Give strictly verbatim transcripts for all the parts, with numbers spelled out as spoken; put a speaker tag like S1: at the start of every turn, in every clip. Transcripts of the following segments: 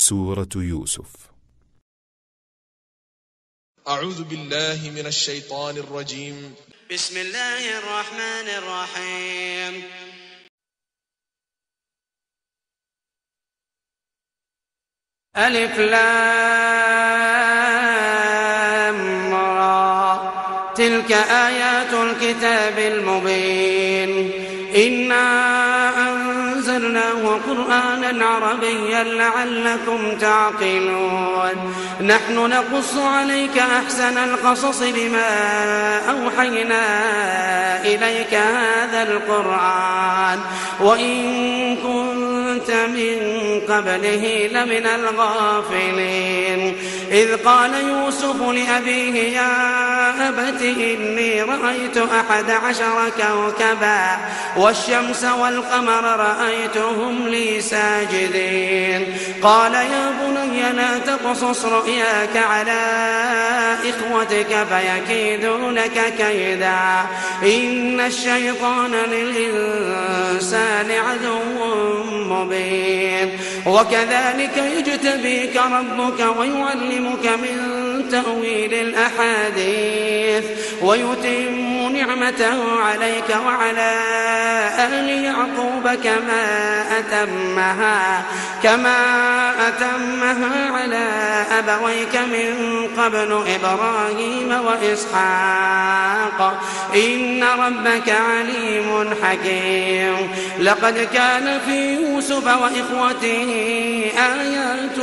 S1: سورة يوسف.
S2: أعوذ بالله من الشيطان الرجيم.
S3: بسم الله الرحمن الرحيم. ألف لام را، تلك آيات الكتاب المبين. إنا أنزلناه قرآنا عربيا لعلكم تعقلون. نحن نقص عليك أحسن القصص بما أوحينا إليك هذا القرآن وإن كنت من قبله لمن الغافلين. إذ قال يوسف لأبيه يا أبت إني رأيت أحد عشر كوكبا والشمس والقمر رأيتهم لي ساجدين. قال يا بني لا تقصص رؤياك على إخوتك فيكيدوا لك كيدا إن الشيطان للإنسان عدو مبين. وكذلك يجتبيك ربك ويعلمك من تأويل الأحاديث ويتم نعمته عليك وعلى آل يعقوب كما أتمها كما أتمها على أبويك من قبل إبراهيم وإسحاق إن ربك عليم حكيم. لقد كان في يوسف وإخوته آيات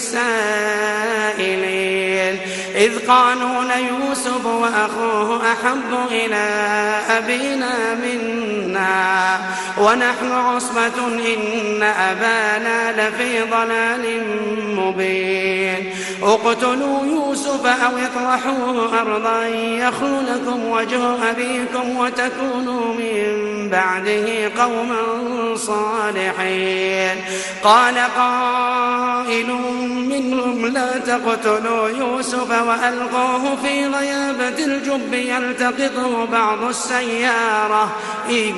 S3: للسائلين إذ قالوا ليوسف وأخوه أحب إلى أبينا منا ونحن عصبة إن أبانا لفي ضلال مبين. اقتلوا يوسف أو اطرحوه أرضا يخل لكم وجه أبيكم وتكونوا من بعده قوما صالحين. قال قائل منهم لا تقتلوا يوسف وألقوه في غيابة الجب يلتقطه بعض السيارة إن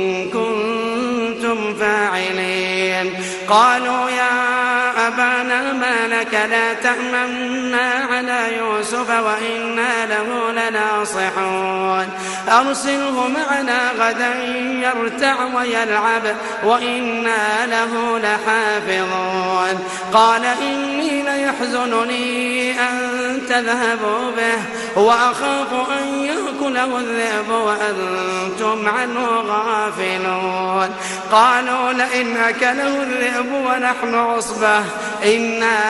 S3: كنتم فاعلين. قالوا يا أبانا ما لك لا تأمنا على يوسف وإنا له لناصحون أرسله معنا غدا يرتع ويلعب وإنا له لحافظون. قال إني ليحزنني أن تذهبوا به وأخاف أن يأكله الذئب وأنتم عنه غافلون. قالوا لئن أكله الذئب ونحن عصبة إنا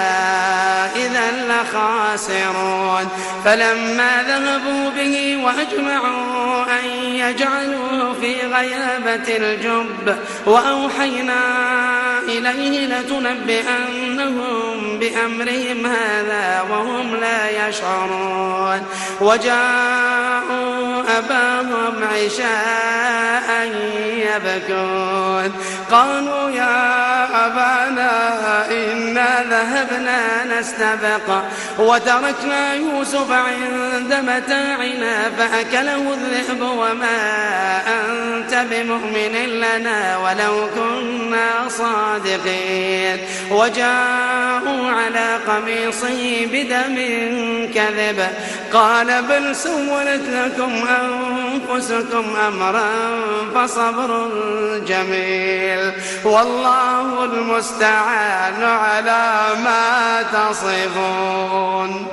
S3: إذا لخاسرون. فلما ذهبوا به وأجمعوا أن يجعلوه في غيابة الجب وأوحينا إليه لتنبئنهم بأمرهم هذا وهم لا يشعرون. وجاءوا أباهم عشاء يبكون. قالوا يا أبانا إنا ذهبنا نستبق وتركنا يوسف عند متاعنا فأكله الذئب وما أنت بمؤمن لنا ولو كنا صادقين. وجاءوا على قميصه بدم كذب قال بل سولت لكم أنفسكم أمرا فصبر جميل والله المستعان على ما تصفون.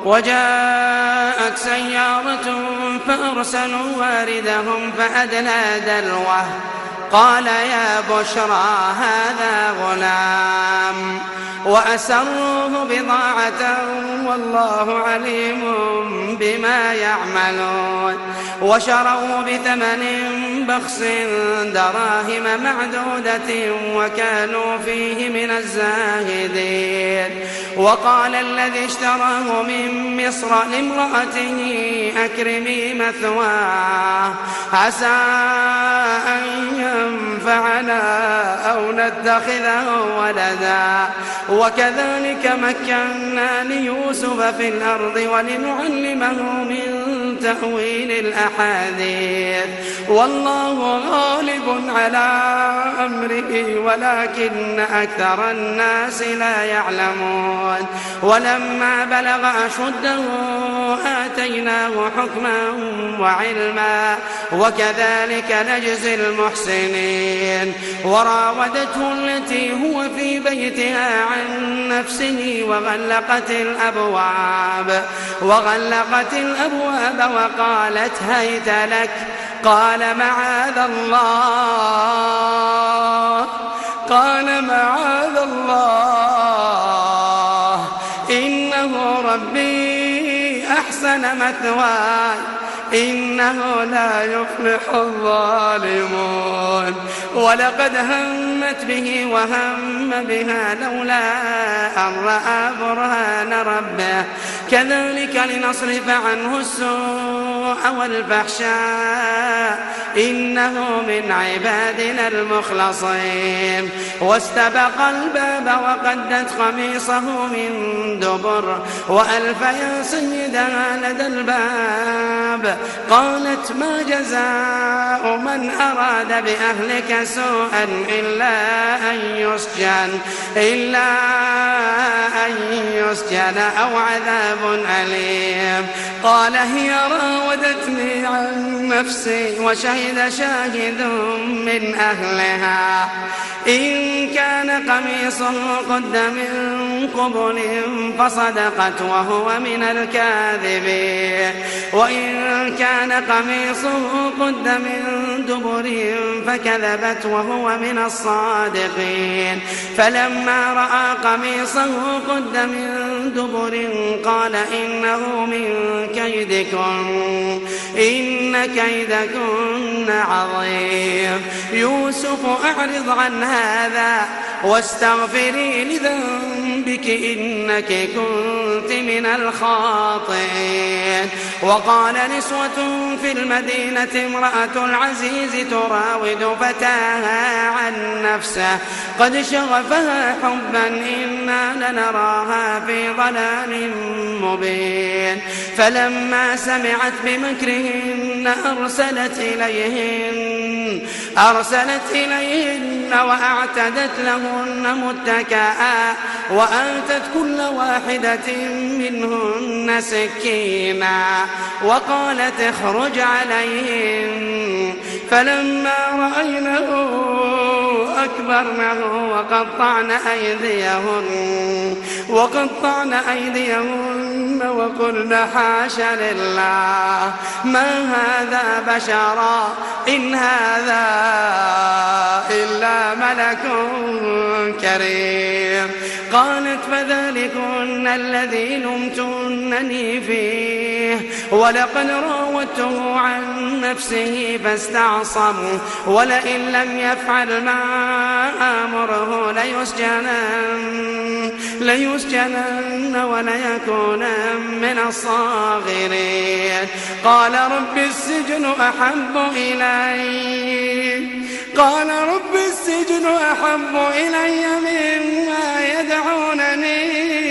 S3: وجاءت سيارة فأرسلوا واردهم فأدلى دلوه قال يا بشرى هذا غلام وأسروه بضاعة والله عليم بما يعملون. وشروا بثمن بخس دراهم معدودة وكانوا فيه من الزاهدين. وقال الذي اشتراه من مصر لامرأته أكرمي مثواه عسى أن ينفعنا أو نتخذه ولدا. وكذلك مكنا ليوسف في الأرض ولنعلمه من تأويل الأحاديث، والله غالب على أمره ولكن أكثر الناس لا يعلمون. ولما بلغ أشده آتيناه حكما وعلما وكذلك نجزي المحسنين. وراودته التي هو في بيتها عن نفسه وغلقت الأبواب وغلقت الأبواب وقالت هيت لك، قال معاذ الله قال معاذ الله إنه ربي أحسن مثواي إنه لا يفلح الظالمون. ولقد همت به وهم بها لولا أن رأى برهان ربه كذلك لنصرف عنه السوء والفحشاء إنه من عبادنا المخلصين. واستبق الباب وقدت قميصه من دبر وألف يا سيدها لدى الباب قالت ما جزاء من أراد بأهلك سوءا إلا أن يسجن إلا أن يسجن أو عذاب أليم. قال هي راودتني عن نفسي وشهد شاهد من أهلها إن كان قميصه قد من قبل فصدقت وهو من الكاذبين وإن كان قميصه قد من دبر فكذبت وهو من الصادقين. فلما رأى قميصه قد من دبر قال إنه من كيدكم إن كيدكن عظيم. يوسف أعرض عن هذا واستغفري لذنبك إنك كنت من الخاطئين. وقال نسوة في المدينة امرأة العزيز تراود فتاها عن نفسه قد شغفها حبا إنا لنراها في ضلال مبين. فلما سمعت بمكرهن أرسلت إليهن أرسلت إليهن وأعتدت لهن متكئا وآتت كل واحدة منهن سكينا وقالت اخرج عليهن. فلما رأينه أكبرنه وقطعن أيديهن وقطعن أيديهن وقلن حاش لله ما هذا بشرا إن هذا إلا ملك كريم. قالت فذلكن الذي لمتنني فيه ولقد راودته عن نفسه فاستعصم ولئن لم يفعل ما آمره ليسجنن ليسجنن وليكونن من الصاغرين. قال رب السجن أحب إلي قال رب السجن أحب إلي مما يدعونني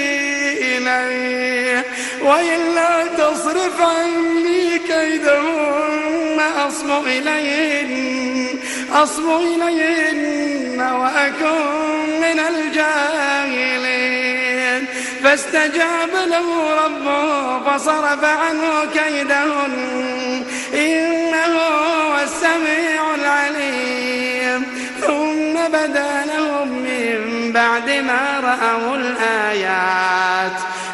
S3: إليه وإلا تصرف عني كيدهن أصب إليهن أصب إليهن وأكن من الجاهلين. فاستجاب له ربه فصرف عنه كيدهن إنه هو السميع العليم. ثم بدا لهم من بعد ما رأوا الآيات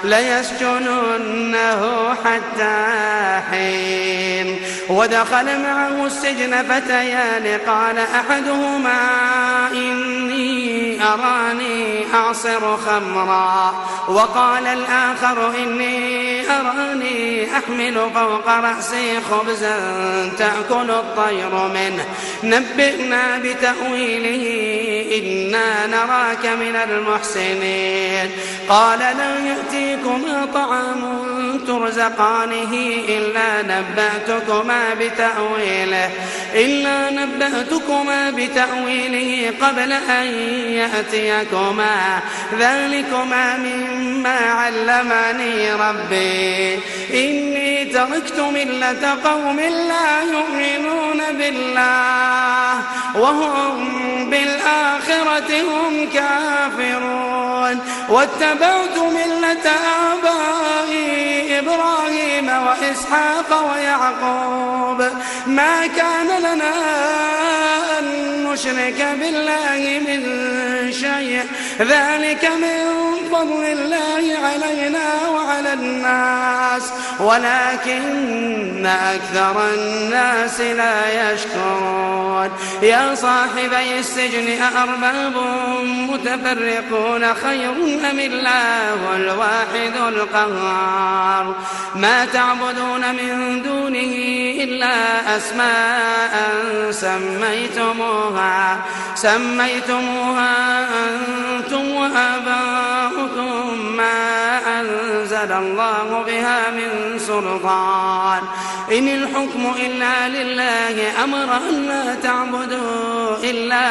S3: ليسجننه حتى حين. ودخل معه السجن فتيان قال أحدهما إني أراني أعصر خمرا وقال الآخر إني أراني أحمل فوق رأسي خبزا تأكل الطير منه نبئنا بتأويله إنا نراك من المحسنين. قال لا يأتيكما طعام ترزقانه إلا نبأتكما بتأويله إلا نبأتكما أنبئكما بتأويله قبل أن يأتيكما ذلكما مما علمني ربي إني تركت ملة قوم لا يؤمنون بالله وهم بالآخرة هم كافرون واتبعت ملة آبائي إبراهيم وإسحاق ويعقوب ما كان لنا أن نشرك بالله من شيء ذلك من فضل الله علينا وعلى الناس ولكن أكثر الناس لا يشكرون يا صاحبي السجن أأرباب متفرقون خير أم الله الواحد القهار ما تعبدون من دونه إلا أسماء سميتموها سميتموها أنتم وآباؤكم ما أنزل الله بها من سلطان إن الحكم إلا لله أمر أن لا تعبدوا إلا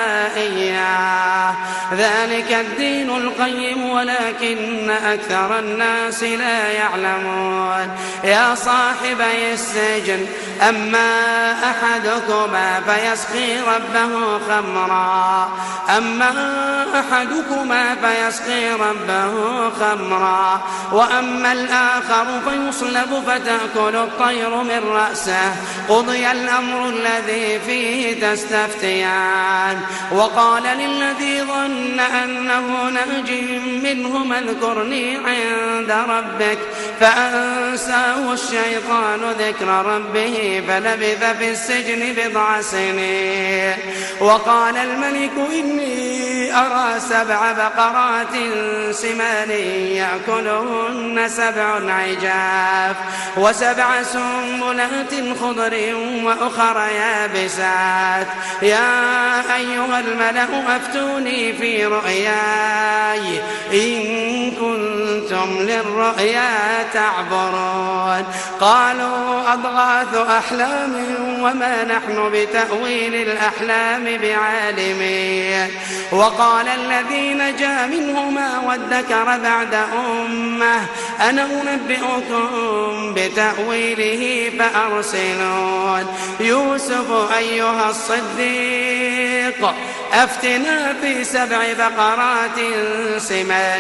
S3: إياه ذلك الدين القيم ولكن أكثر الناس لا يعلمون يا صاحبي السجن أما أحدكما فيسقي ربه خمرا أما أحدكما فيسقي ربه خمرا وأما الآخر فيصلب فتأكل الطير من رأسه قضي الأمر الذي فيه تستفتيان وقال للذي ظن أنه ناج منهما اذكرني عند ربك فأنساه الشيطان ذكر ربه فلبث في السجن بضع سنين وقال الملك إني أرى سبع بقرات سمان يأكلهن سبع عجاف وسبع سنبلات خضر وأخر يابسات يا أيها الملأ أفتوني في رؤياي إن كنتم للرؤيا تعبرون قالوا أضغاث أحلام وما نحن بتأويل الأحلام بعالمين وقال الذي نجا منهما وادكر بعد أمة أنا أنبئكم بتأويله فأرسلون يوسف أيها الصديق أفتنا في سبع بقرات سمان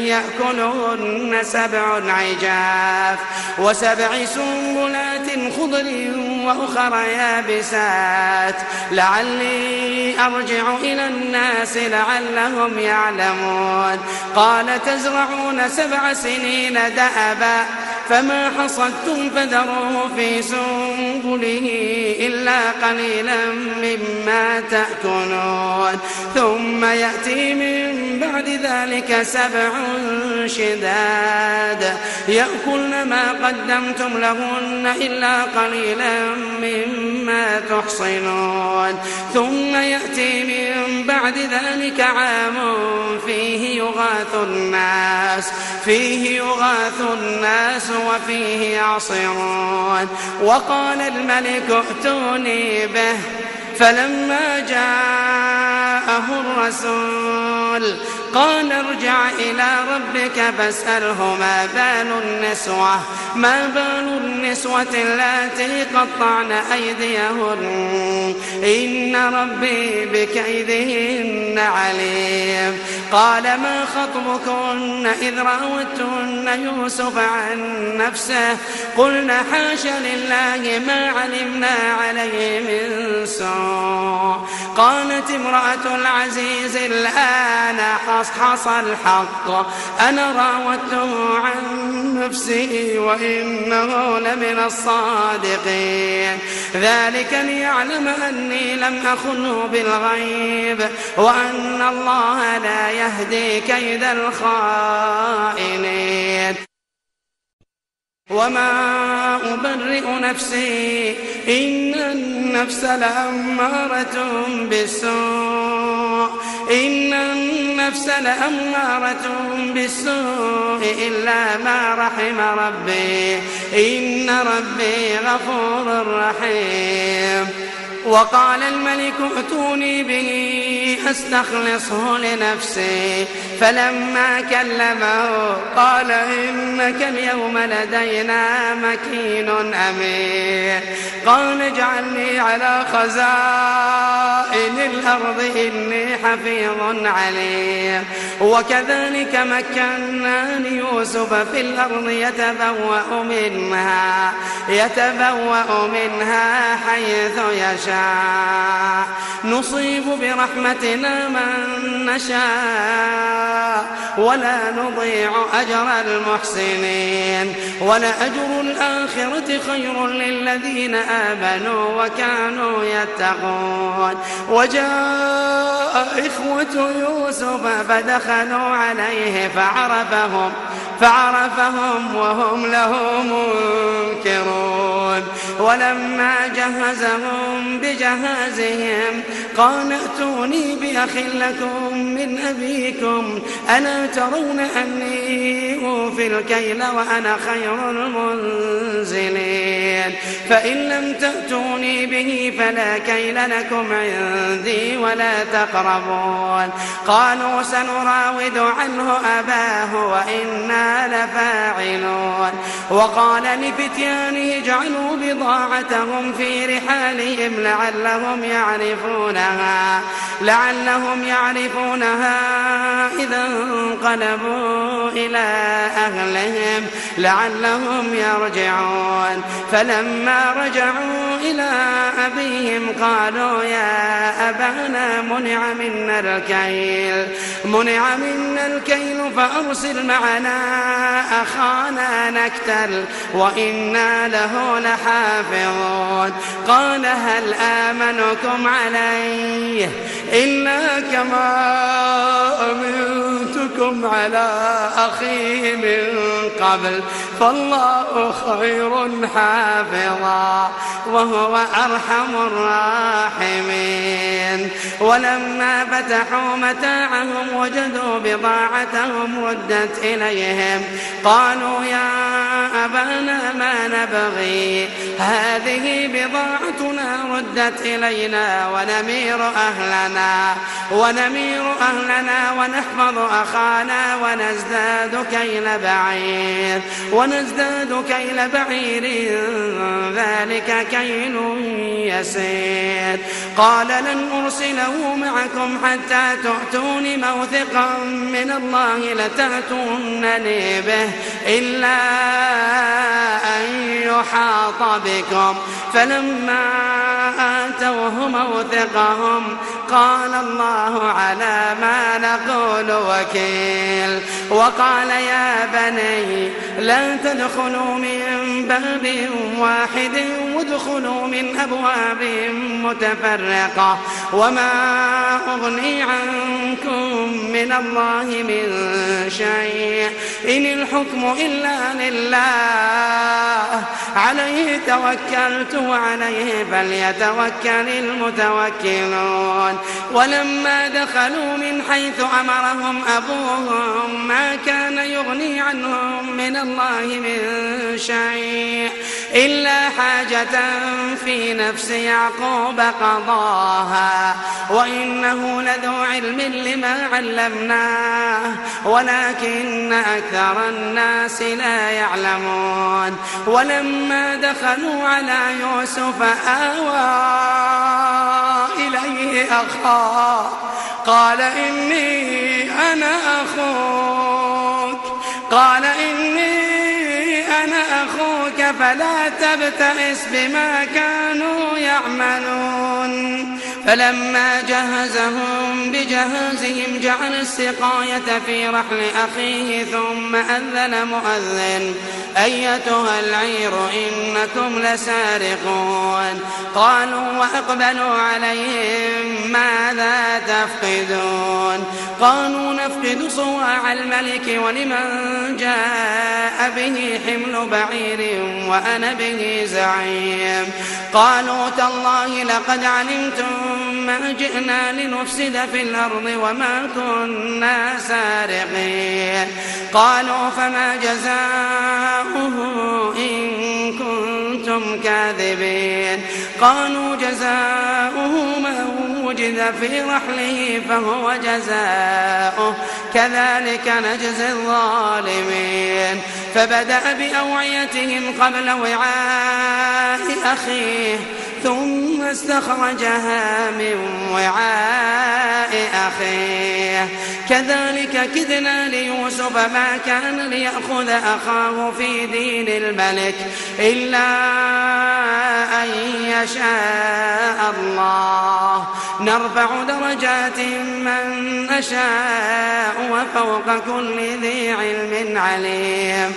S3: يأكلهن سبع عجاف وسبع سنبلات خضر وأخر يابسات لعلي أرجع إلى الناس لعلهم يعلمون قال تزرعون سبع سنين دأبا فما حصدتم فذروه في سنبله إلا قليلا مما تأكلون ثم يأتي من بعد ذلك سبع شداد يأكلن ما قدمتم لهن إلا قليلا مما تحصنون ثم يأتي من بعد ذلك عام فيه يغاث الناس فيه يغاث الناس وفيه يعصرون وقال الملك ائتوني به فلما جاءه الرسول قال ارجع إلى ربك فاسأله ما بال النسوة ما بال النسوة اللاتي قطعن أيديهن إن ربي بكيدهن عليم قال ما خطبكن إذ راوتن يوسف عن نفسه قلنا حاش لله ما علمنا عليه من سوء قالت امرأة العزيز الآن حصحص الحق أنا راودته عن نفسه وإنه لمن الصادقين ذلك ليعلم أني لم أخنه بالغيب وأن الله لا يهدي كيد الخائنين وما أبرئ نفسي إن النفس لأمارة بالسوء إن النفس لأمارة بالسوء إلا ما رحم ربي إن ربي غفور رحيم وقال الملك ائتوني به أستخلصه لنفسي فلما كلمه قال إنك اليوم لدينا مكين أمين قال اجعلني على خزائن الأرض إني حفيظ عليم وكذلك مكنا ليوسف في الأرض يتبوأ منها يتبوأ منها حيث يشاء نصيب برحمتنا من نشاء ولا نضيع أجر المحسنين ولأجر الآخرة خير للذين آمنوا وكانوا يتقون وجاء إخوة يوسف فدخلوا عليه فعرفهم فعرفهم وهم له منكرون ولما جهزهم بجهازهم قال ائتوني بأخ لكم من أبيكم ألا ترون أني أوفي الكيل وأنا خير المنزلين فإن لم تأتوني به فلا كيل لكم عندي ولا تقربون قالوا سنراود عنه أباه وإنا لفاعلون وقال لفتيانه اجعلوا بضاعتهم في رحالهم لعلهم يعرفونها لعلهم يعرفونها إذا انقلبوا إلى أهلهم لعلهم يرجعون فلما رجعوا إلى أبيهم قالوا يا أبانا منع منا الكيل منع منا الكيل فأرسل معنا أخانا نكتل وإنا له لحافظون قال هل آمنكم عليه إلا كما أمنتكم على أخيه من قبل فالله خير حافظا وهو أرحم الراحمين ولما فتحوا متاعهم وجدوا بضاعتهم ردت إليهم قالوا يا أبانا ما نبغي هذه بضاعتنا ردت إلينا ونمير أهلنا ونمير أهلنا ونحفظ أخانا ونزداد كيل بعير ونزداد كيل بعير ذلك كيل يسير قال لن أرسله معكم حتى تؤتون موثقا من الله لتأتونني به إلا أن يحاط بكم فلما آتوه موثقهم قال الله على ما نقول وكيل وقال يا بني لا تدخلوا من باب واحد وادخلوا من أبواب متفرقة وما أغني عنكم من الله من شيء إن الحكم إلا لله عليه توكلت وعليه فليتوكل المتوكلون ولما دخلوا من حيث أمرهم أبوهم ما كان يغني عنهم من الله من شيء إلا حاجة في نفس يعقوب قضاها وإنه لذو علم لما علمناه ولكن أكثر الناس لا يعلمون ولما دخلوا على يوسف آوى إليه أخاه قال إني أنا أخوك قال إني أنا أخوك فلا تبتئس بما كانوا يعملون فلما جهزهم بجهازهم جعل السقاية في رحل أخيه ثم أذن مؤذن أيتها العير إنكم لسارقون قالوا وأقبلوا عليهم ماذا تفقدون قالوا نفقد صواع الملك ولمن جاء به حمل بعير وأنا به زعيم قالوا تالله لقد علمتم ما جئنا لنفسد في الأرض وما كنا سارقين قالوا فما جزاؤه إن كنتم كاذبين قالوا جزاؤه من وجد في رحله فهو جزاؤه كذلك نجزي الظالمين. فبدأ بأوعيتهم قبل وعاء أخيه ثم استخرجها من وعاء أخيه كذلك كدنا ليوسف ما كان ليأخذ أخاه في دين الملك إلا أن يشاء الله نرفع درجات من نشاء وفوق كل ذي علم عليم.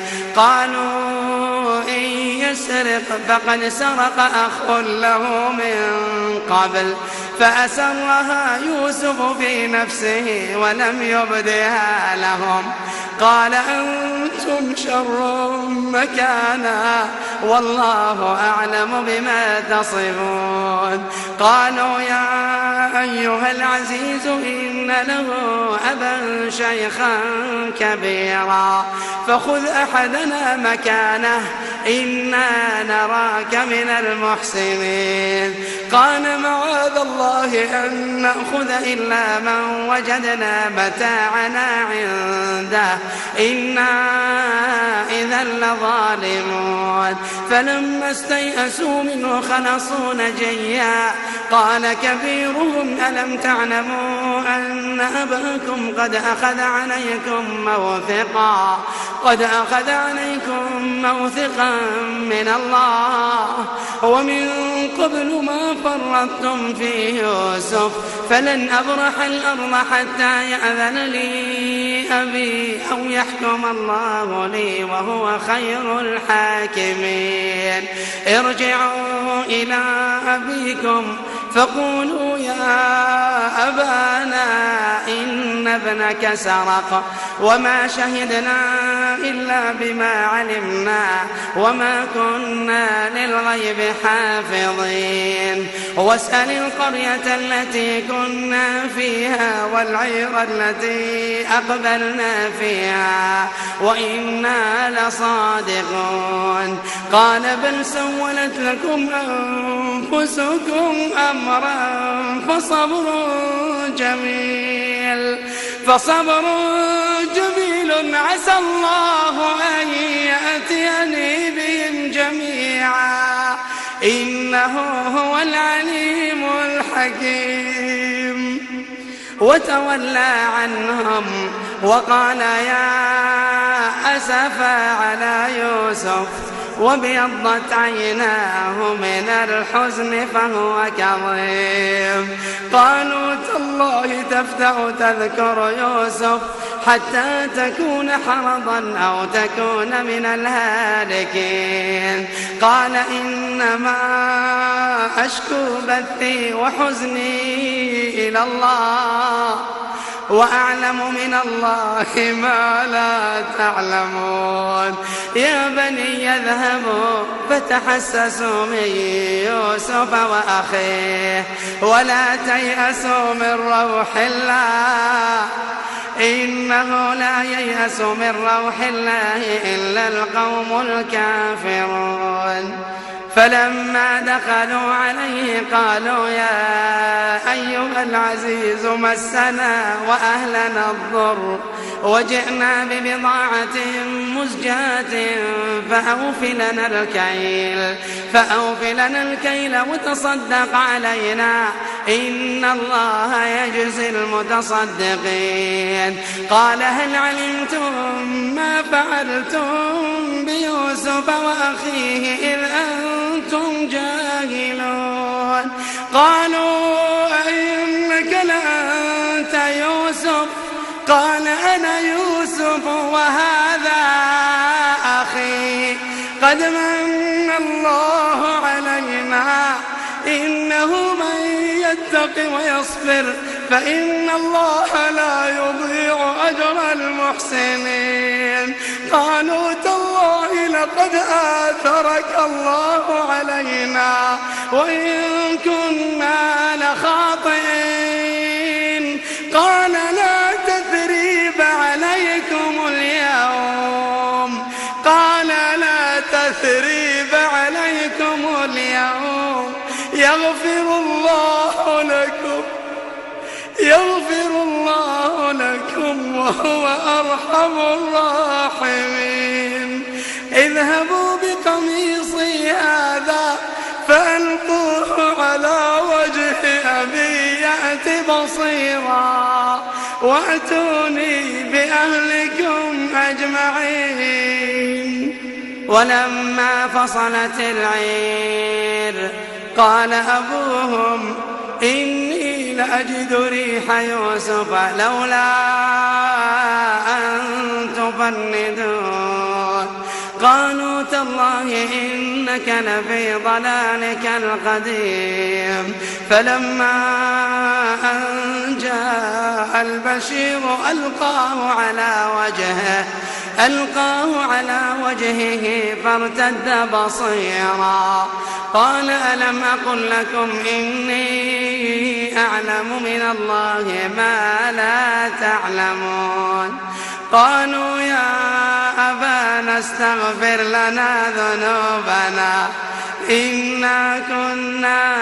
S3: قالوا إن يسرق فقد سرق أخ له من قبل فأسرها يوسف في نفسه ولم يبدها لهم قال أنتم شر مكانا والله أعلم بما تصفون. قالوا يا أيها العزيز إن له أبا شيخا كبيرا فخذ أحدنا مكانه إنا نراك من المحسنين. قال معاذ الله أن نأخذ إلا من وجدنا متاعنا عنده إنا إذا لظالمون. فلما استيئسوا منه خلصوا نجيا قال كبيرهم ألم تعلموا أن أباكم قد أخذ عليكم موثقا قد أخذ عليكم موثقا من الله ومن قبل ما فرطتم في يوسف فلن أبرح الأرض حتى يأذن لي أبي أو يحكم الله لي وهو خير الحاكمين. ارجعوا إلى أبيكم فقولوا يا أبانا إن ابنك سرق وما شهدنا إلا بما علمنا وما كنا للغيب حافظين. واسأل القرية التي كنا فيها والعير التي أقبلنا فيها وإنا لصادقون. قال بل سولت لكم أنفسكم أمرا فصبر جميل فصبر جميل عسى الله أن يأتيني بهم جميعا إنه هو العليم الحكيم. وتولى عنهم وقال يا أسفا على يوسف وابيضت عيناه من الحزن فهو كظيم. قالوا تالله تفتح تذكر يوسف حتى تكون حرضا أو تكون من الهالكين. قال إنما أشكو بثي وحزني إلى الله وأعلم من الله ما لا تعلمون. يا بني يذهبوا فتحسسوا من يوسف وأخيه ولا تيأسوا من روح الله إنه لا ييأس من روح الله إلا القوم الكافرون. فلما دخلوا عليه قالوا يا أيها العزيز مسنا وأهلنا الضر وجئنا ببضاعة مزجاة فأوف لنا الكيل فأوف لنا الكيل وتصدق علينا إن الله يجزي المتصدقين. قال هل علمتم ما فعلتم بيوسف وأخيه إذ أنتم جاهلون. قالوا أئنك لأنت يوسف قال أنا يوسف وهذا أخي قد من الله علينا إنه من يتق ويصبر فإن الله لا يضيع أجر المحسنين. قالوا تالله لقد آثرك الله علينا وإن كنا لخاطئين. قال لا تثريب عليكم اليوم قال لا تثريب عليكم اليوم بكم وهو أرحم الراحمين. اذهبوا بقميصي هذا فألقوه على وجه أبي يأت بصيرا وأتوني بأهلكم أجمعين. ولما فصلت العير قال أبوهم إني لأجد ريح يوسف لولا أن تفندون. قالوا تالله إنك لفي ضلالك القديم. فلما أن جاء البشير ألقاه على وجهه ألقاه على وجهه فارتد بصيرا قال ألم أقل لكم إني أعلم من الله ما لا تعلمون. قالوا يا أبانا استغفر لنا ذنوبنا إنا كنا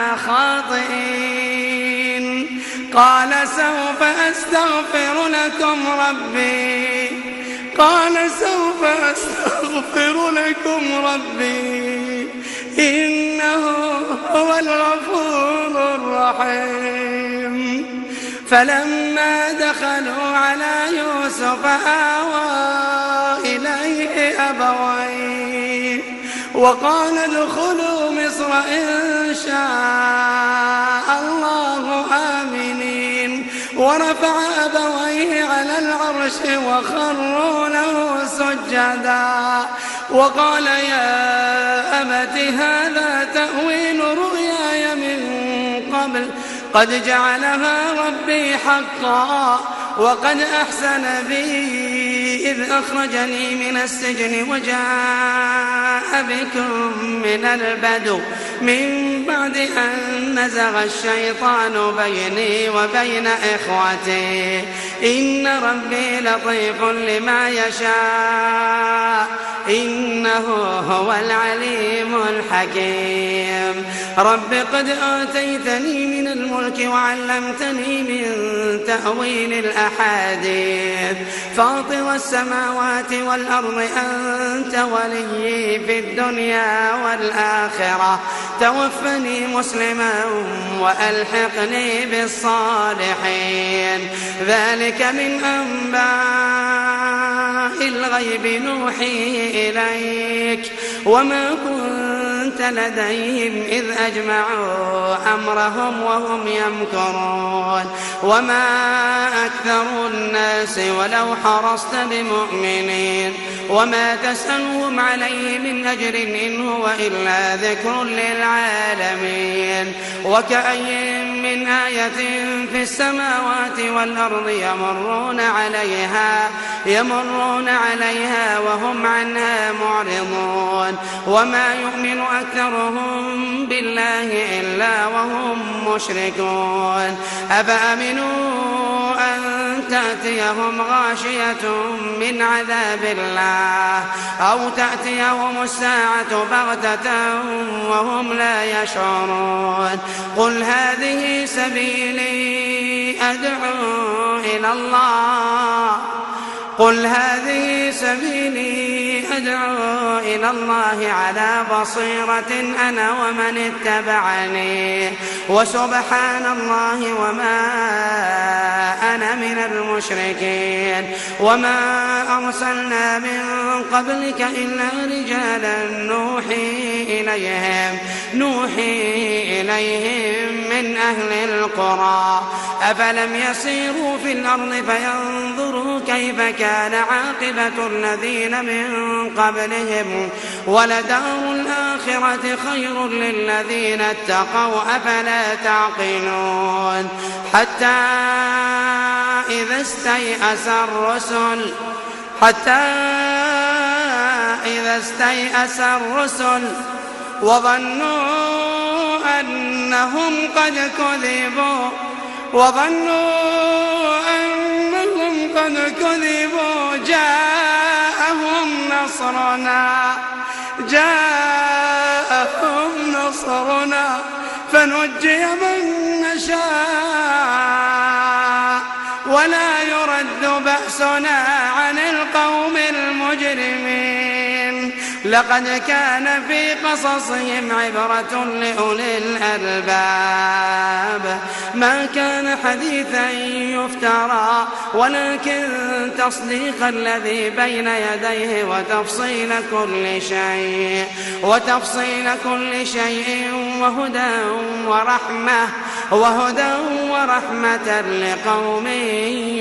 S3: خاطئين. قال سوف أستغفر لكم ربي قال سوف أستغفر لكم ربي إنه هو الغفور الرحيم. فلما دخلوا على يوسف آوى إليه أبويه وقال ادخلوا مصر إن شاء الله آمنين. ورفع أبويه على العرش وخروا له سجدا وقال يا أبت هذا تأويل رؤياي من قبل قد جعلها ربي حقا وقد أحسن بي إذ أخرجني من السجن وجاء بكم من البدو من بعد أن نزغ الشيطان بيني وبين إخوتي إن ربي لطيف لما يشاء إنه هو العليم الحكيم. رب قد آتيتني من الملك وعلمتني من تأويل الأحاديث فاطر السماوات والأرض أنت وليي في الدنيا والآخرة توفني مسلما وألحقني بالصالحين. ذلك من أنباء الغيب نوحيه إليك وما كنت لديهم إذ أجمعوا أمرهم وهم يمكرون. وما أكثر الناس ولو حرصت بمؤمنين وما تسألهم عليه من أجر إن هو إلا ذكر للعالمين. وكأي من آية في السماوات والأرض يمرون عليها يمرون عليها وهم عنها معرضون. وما يؤمن أكثرهم بالله إلا وهم مشركون. أفأمنوا أن تأتيهم غاشية من عذاب الله أو تأتيهم الساعة بغتة وهم لا يشعرون. قل هذه سبيلي أدعو إلى الله قل هذه سبيلي أدعو إلى الله على بصيرة أنا ومن اتبعني وسبحان الله وما أنا من المشركين. وما أرسلنا من قبلك إلا رجالا نوحي إليهم نوحي إليهم من أهل القرى أفلم يسيروا في الأرض فينظروا كيف كان عاقبة الذين من قبلهم ولدار الآخرة خير للذين اتقوا أفلا تعقلون. حتى إذا استيأس الرسل حتى إذا استيأس الرسل وظنوا أنهم قد كذبوا وظنوا أنهم قد كذبوا جاءهم نصرنا جاءهم نصرنا فنجي من نشاء ولا يرد بأسنا عن القوم المجرمين لقد كان في قصصهم عبرة لأولي الألباب ما كان حديثا يفترى ولكن تصديق الذي بين يديه وتفصيل كل شيء وتفصيل كل شيء وهدى ورحمة وهدى ورحمة لقوم